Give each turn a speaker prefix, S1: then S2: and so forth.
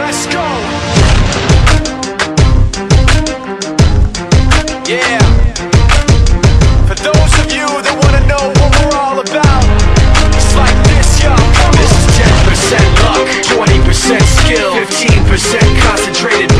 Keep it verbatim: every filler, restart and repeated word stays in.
S1: Let's go. Yeah. For those of you that wanna know what we're all about, it's like this, yo. This is ten percent luck, twenty percent skill, fifteen percent concentrated